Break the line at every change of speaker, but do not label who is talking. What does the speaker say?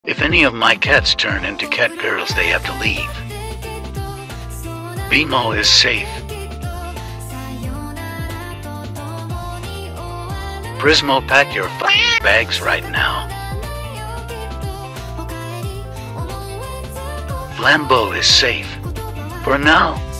If any of my cats turn into cat girls, they have to leave. Prismo is safe. Prismo, pack your fucking bags right now. Lambo is safe. For now.